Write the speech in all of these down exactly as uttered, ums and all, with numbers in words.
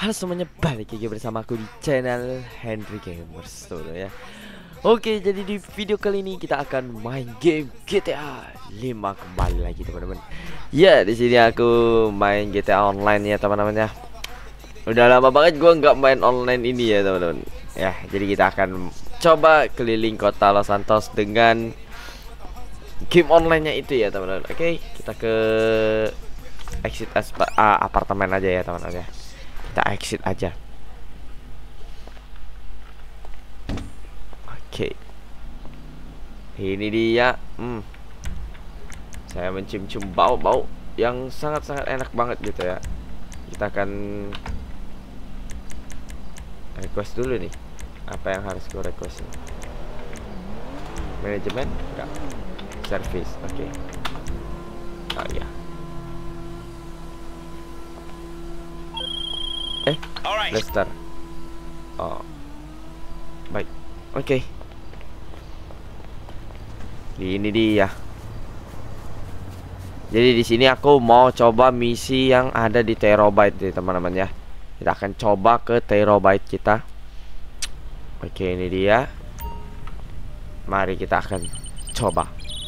Halo semuanya, balik lagi bersama aku di channel Henry Gamers tuh ya. Oke, jadi di video kali ini kita akan main game G T A lima kembali lagi teman-teman. Ya, di sini aku main G T A online ya teman-teman ya. Udah lama banget gua nggak main online ini ya teman-teman. Ya, jadi kita akan coba keliling kota Los Santos dengan game online-nya itu ya teman-teman. Oke, kita ke exit apartemen aja ya teman-teman ya. Kita exit aja. Oke, ini dia. Hmm. Saya mencium-cium bau-bau yang sangat-sangat enak banget gitu ya. Kita akan request dulu nih. Apa yang harus gue request? Manajemen? Enggak. Service. Oke. Oh iya. Eh, Lester. Oh, baik. Oke. Okay. Ini dia. Jadi di sini aku mau coba misi yang ada di Terabyte nih teman-teman ya. Kita akan coba ke Terabyte kita. Oke, okay, ini dia. Mari kita akan coba.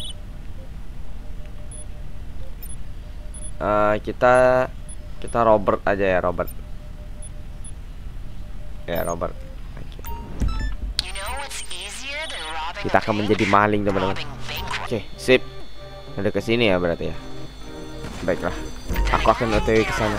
Uh, kita kita Robert aja ya, Robert. Ya Robert. Okay. Kita akan menjadi maling teman-teman. Oke, okay, sip. Ada ke sini ya berarti ya. Baiklah. Aku akan O T W ke sana.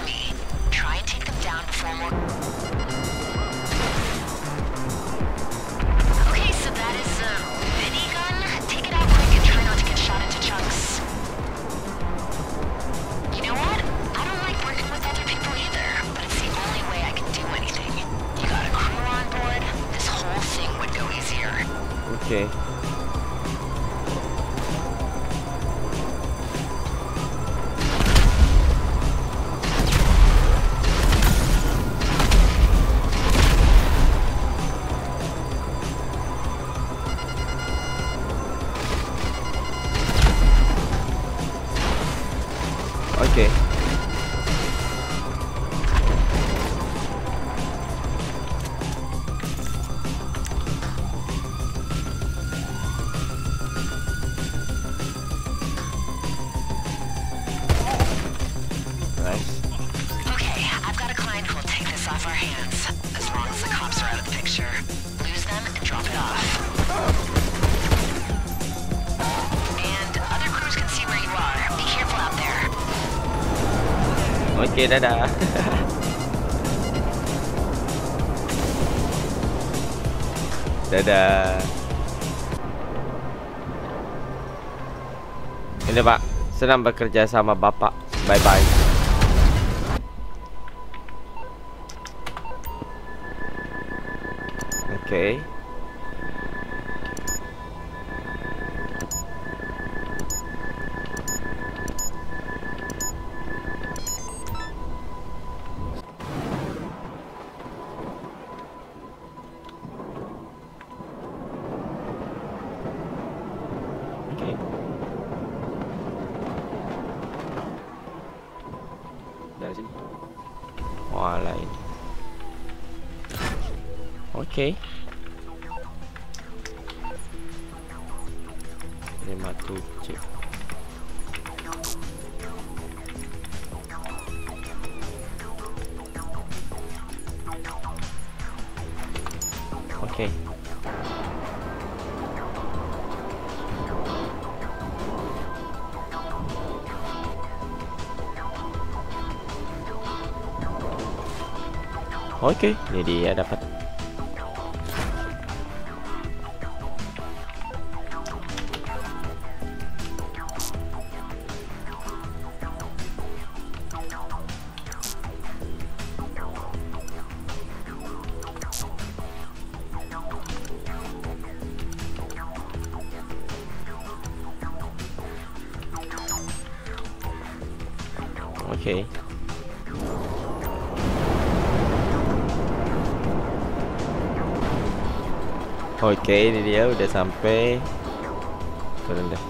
Oke. Okay. Oke. Okay. Oke, dadah. Dadah. Ini Pak, senang bekerja sama Bapak. Bye bye. Oke. Okay. Dari sini. Wah, lain. Oke. lima tujuh. Oke. Oke, ini dia dapat. Oke. Oke, ini dia udah sampai. Turun deh.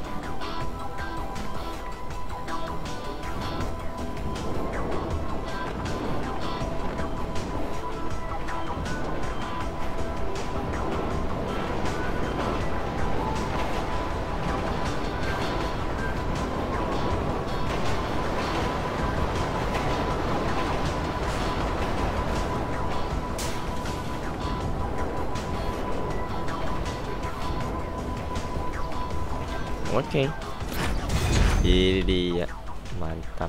Oke. Ini dia. Mantap.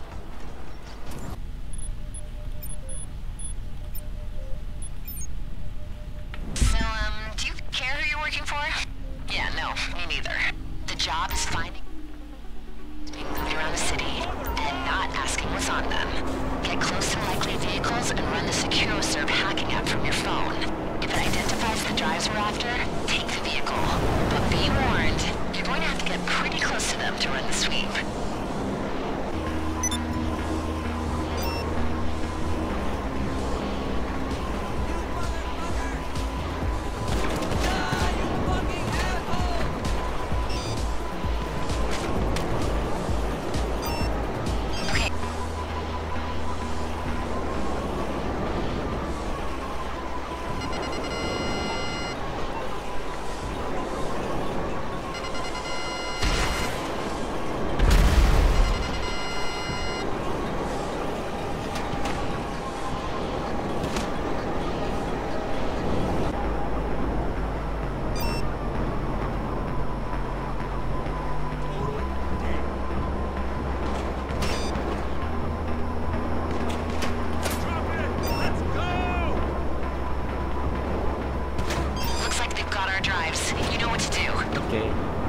So, um, do you care who you're working for? Yeah, no, me neither. The job is finding being moved around the city and not asking what's on them. Get close to likely vehicles and run the SecuroServe hacking app from your phone. If it identifies the drives we're after, take the vehicle. But be warned, you're going to have to get pretty close to them to run the sweep. Oke.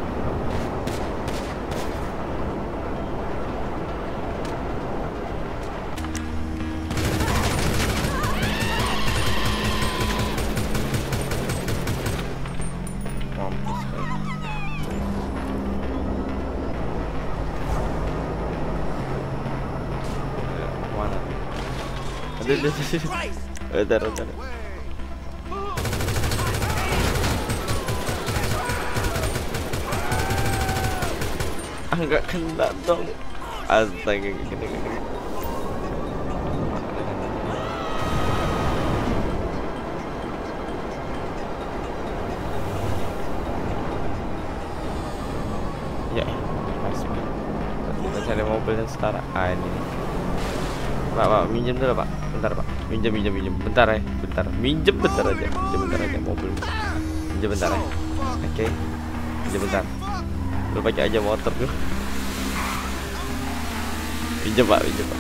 Mampus kan. Mana? Aduh, aduh, aduh. Bentar, bentar. Enggak kena dong. Astaga, gini gini. Ya, pas banget. Kita cari mobil yang setara. Ah, ini. Pak, Pak, minjem dulu, Pak. Bentar, Pak. Minjem, minjem, minjem. Bentar ya, bentar. Minjem bentar aja. Minjem bentar aja mobil. Minjem bentar ya. Oke. Minjem bentar. Lu pakai aja motor tuh. Pinjam Pak, pinjam Pak.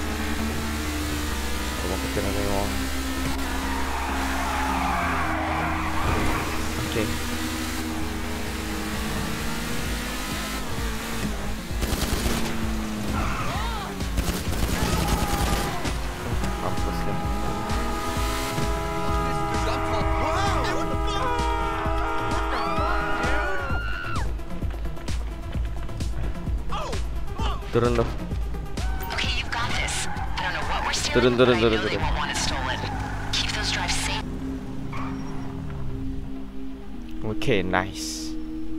Mau kecil apa mau? Oke. Mampus kan. Turun loh. Turun, turun, turun, turun. Oke, okay, nice.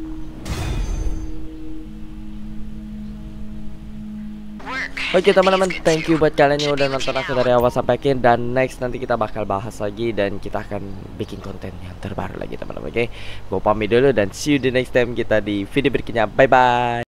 Oke teman-teman, thank you buat kalian yang udah nonton aku dari awal sampai akhir. Dan next nanti kita bakal bahas lagi dan kita akan bikin konten yang terbaru lagi teman-teman. Oke, okay? Gue pamit dulu dan see you the next time kita di video berikutnya. Bye bye.